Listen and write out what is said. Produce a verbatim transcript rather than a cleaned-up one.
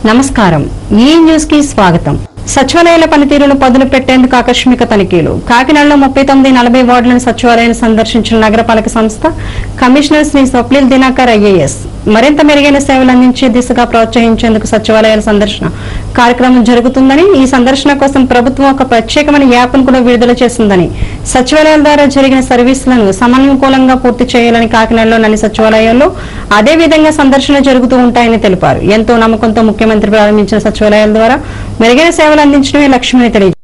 నమస్కారం ఈ న్యూస్ కి స్వాగతం. సచివాలయాల పనితీరును పదును పెట్టేందుకు ఆకస్మిక తనిఖీలు. కాకినాడలో ముప్పై తొమ్మిది నలభై వార్డులను సచివాలయాన్ని సందర్శించిన నగరపాలక సంస్థ కమిషనర్ శ్రీ స్వప్నిల్ దినాకర్ ఐ.ఏ.ఎస మరింత మెరుగైన సేవలు అందించే దిశగా ప్రోత్సహించేందుకు సచివాలయాల సందర్శన కార్యక్రమం జరుగుతుందని, ఈ సందర్శన కోసం ప్రభుత్వం ఒక ప్రత్యేకమైన యాప్ను కూడా విడుదల చేసిందని, సచివాలయాల ద్వారా జరిగిన సర్వీసులను సమన్వయంగా పూర్తి చేయాలని కాకినాడలోని అన్ని సచివాలయాల్లో అదే విధంగా సందర్శన జరుగుతూ ఉంటాయని తెలిపారు. ఎంతో నమ్మకంతో ముఖ్యమంత్రి ప్రారంభించిన సచివాలయాల ద్వారా మెరుగైన సేవలు అందించడమే లక్ష్యమని తెలియజేశారు.